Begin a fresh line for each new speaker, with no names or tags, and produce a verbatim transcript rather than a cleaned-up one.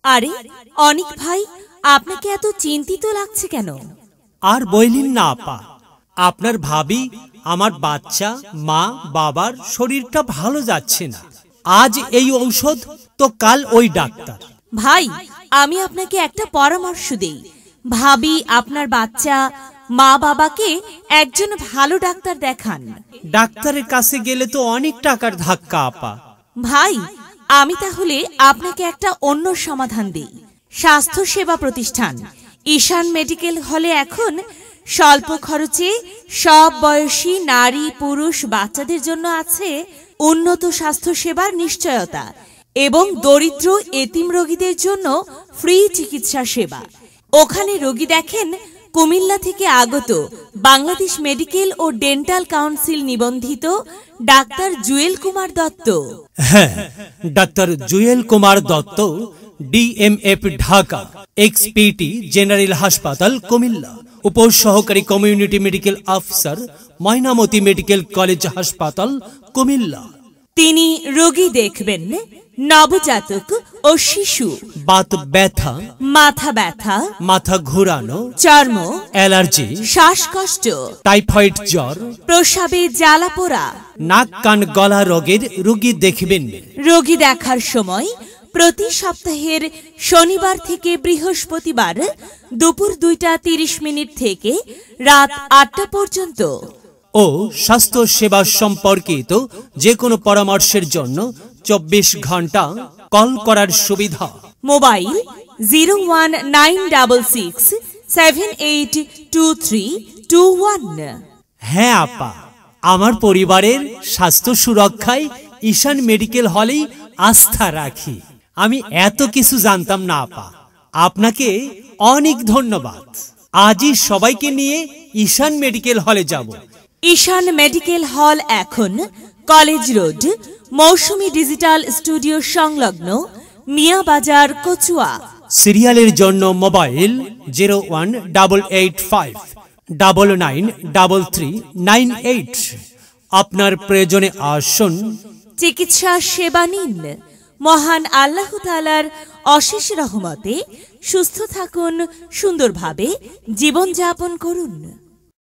আরে অনিক ভাই, আপনাকে এত চিন্তিত লাগছে কেন?
আর বইলেন না আপা, আপনার ভাবি আমার বাচ্চা মা বাবার শরীরটা ভালো যাচ্ছে না। আজ এই ঔষধ তো কাল ওই ডাক্তার।
ভাই, আমি আপনাকে একটা পরামর্শ দেই। ভাবি আপনার বাচ্চা মা বাবাকে একজন ভালো ডাক্তার দেখান।
ডাক্তারের কাছে গেলে তো অনেক টাকার ধাক্কা আপা।
ভাই, আমি তাহলে আপনাকে একটা অন্য সমাধান দিই। স্বাস্থ্য সেবা প্রতিষ্ঠান ঈশান মেডিকেল হলে এখন স্বল্প খরচে সব বয়সী নারী পুরুষ বাচ্চাদের জন্য আছে উন্নত স্বাস্থ্য সেবার নিশ্চয়তা এবং দরিদ্র এতিম রোগীদের জন্য ফ্রি চিকিৎসা সেবা। ওখানে রোগী দেখেন কুমিল্লা থেকে আগত বাংলাদেশ মেডিকেল ও ডেন্টাল কাউন্সিল নিবন্ধিত ডাক্তার জুয়েল কুমার দত্ত।
হ্যাঁ, ডাক্তার জুয়েল কুমার দত্ত, ডিএমএফ ঢাকা, এক্সপিটি জেনারেল হাসপাতাল কুমিল্লা, উপসহকারী community medical officer, Mainamati medical college হাসপাতাল কুমিল্লা।
তিনি রোগী দেখবেন নবজাতক ও শিশু,
বাত ব্যথা,
মাথা ব্যথা,
মাথা ঘোরানো,
চর্ম
অ্যালার্জি,
শ্বাসকষ্ট,
টাইফয়েড জ্বর,
প্রস্রাবে জ্বালা পোড়া,
নাক কান গলা রোগের রোগী দেখবেন।
রোগী দেখার সময় প্রতি সপ্তাহের শনিবার থেকে বৃহস্পতিবার দুপুর দুইটা তিরিশ মিনিট থেকে রাত আটটা পর্যন্ত।
ও স্বাস্থ্য সেবা সম্পর্কিত যে কোনো পরামর্শের জন্য চব্বিশ ঘন্টা কল করার সুবিধা।
Mobile zero one nine double six seven eight two three two one.
হ্যাঁ আপা, আমার পরিবারের স্বাস্থ্য সুরক্ষায় ঈশান মেডিকেল হলেই আস্থা রাখি। আমি এত কিছু জানতাম না আপা, আপনাকে অনেক ধন্যবাদ। আজই সবাইকে নিয়ে ঈশান মেডিকেল হলে যাব।
ঈশান মেডিকেল হল এখন college road Mousumi digital studio সংলগ্ন মিয়াবাজার, কচুয়া।
সিরিয়ালের জন্য mobile zero one double eight five double nine double three nine eight. আপনার প্রয়োজনে আসুন,
চিকিৎসা সেবা নিন। মহান আল্লাহ তাআলার অশেষ রহমতে সুস্থ থাকুন, সুন্দরভাবে জীবনযাপন করুন।